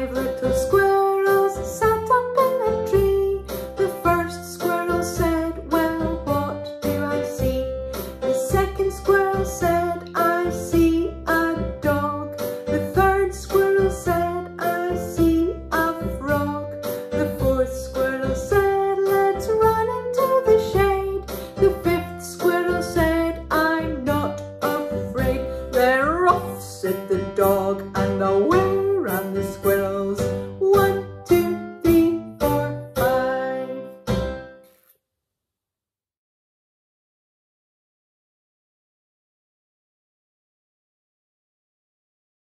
5 little squirrels sat up in a tree. The first squirrel said, well, what do I see? The second squirrel said, I see a dog. The third squirrel said, I see a frog. The fourth squirrel said, let's run into the shade. The fifth squirrel said, I'm not afraid. They're off, said the dog, and away ran the squirrels.